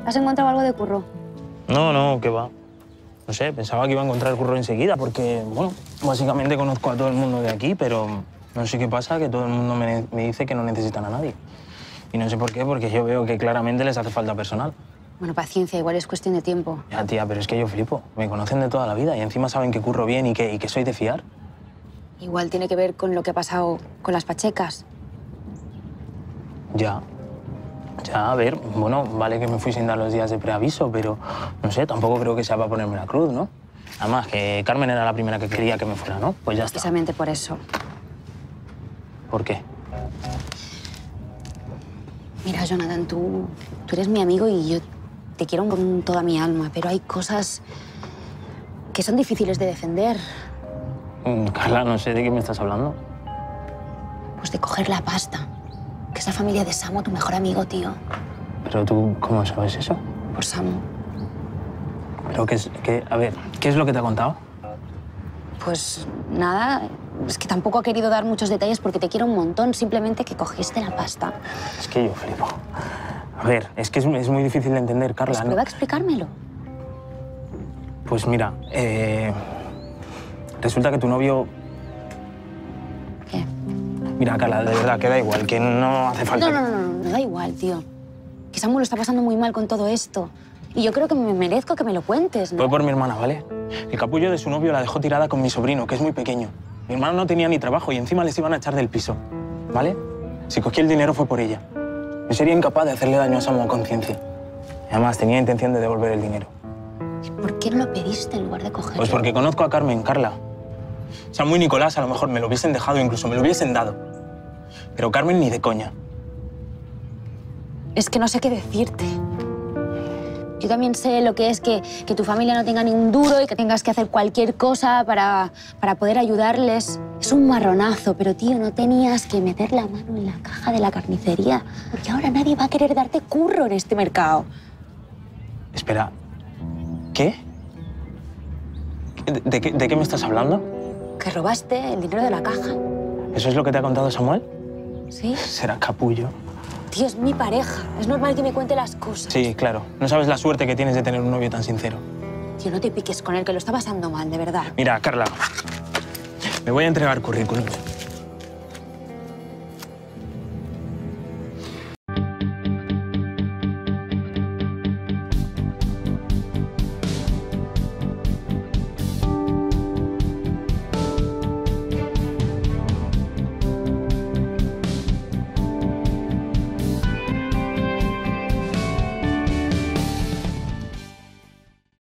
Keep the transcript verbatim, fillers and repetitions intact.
¿Has encontrado algo de curro? No, no, ¿qué va? No sé, pensaba que iba a encontrar curro enseguida porque, bueno, básicamente conozco a todo el mundo de aquí, pero no sé qué pasa, que todo el mundo me, me dice que no necesitan a nadie. Y no sé por qué, porque yo veo que claramente les hace falta personal. Bueno, paciencia, igual es cuestión de tiempo. Ya, tía, pero es que yo flipo. Me conocen de toda la vida y encima saben que curro bien y que, y que soy de fiar. Igual tiene que ver con lo que ha pasado con las pachecas. Ya. Ya, a ver, bueno, vale que me fui sin dar los días de preaviso, pero no sé, tampoco creo que sea para ponerme la cruz, ¿no? Además, que Carmen era la primera que quería que me fuera, ¿no? Pues ya está. Precisamente por eso. ¿Por qué? Mira, Jonathan, tú, tú eres mi amigo y yo te quiero con toda mi alma, pero hay cosas que son difíciles de defender. Mm, Carla, no sé de qué me estás hablando. Pues de coger la pasta, que es la familia de Samu, tu mejor amigo, tío. Pero tú, ¿cómo sabes eso? Por Samu. Pero qué es, qué, a ver, ¿qué es lo que te ha contado? Pues nada, es que tampoco ha querido dar muchos detalles porque te quiero un montón, simplemente que cogiste la pasta. Es que yo flipo. A ver, es que es, es muy difícil de entender, Carla. Pues ¿no? prueba a explicármelo. Pues mira, eh, resulta que tu novio... ¿Qué? Mira, Carla, de verdad, que da igual, que no hace falta... No, no, no, no, no da igual, tío. Que Samu lo está pasando muy mal con todo esto. Y yo creo que me merezco que me lo cuentes, ¿no? Fue por mi hermana, ¿vale? El capullo de su novio la dejó tirada con mi sobrino, que es muy pequeño. Mi hermano no tenía ni trabajo y encima les iban a echar del piso, ¿vale? Si cogí el dinero fue por ella. Yo sería incapaz de hacerle daño a Samu a conciencia. Además, tenía intención de devolver el dinero. ¿Y por qué no lo pediste en lugar de cogerlo? Pues porque conozco a Carmen, Carla. Samu y Nicolás a lo mejor me lo hubiesen dejado, incluso me lo hubiesen dado. Pero Carmen ni de coña. Es que no sé qué decirte. Yo también sé lo que es que, que tu familia no tenga ni un duro y que tengas que hacer cualquier cosa para, para poder ayudarles. Es un marronazo, pero, tío, no tenías que meter la mano en la caja de la carnicería, porque ahora nadie va a querer darte curro en este mercado. Espera, ¿qué? ¿De, de, qué, de qué me estás hablando? Que robaste el dinero de la caja. ¿Eso es lo que te ha contado Samuel? ¿Sí? Será capullo. Tío, es mi pareja. Es normal que me cuente las cosas. Sí, claro. No sabes la suerte que tienes de tener un novio tan sincero. Tío, no te piques con él, que lo está pasando mal, de verdad. Mira, Carla, me voy a entregar currículums.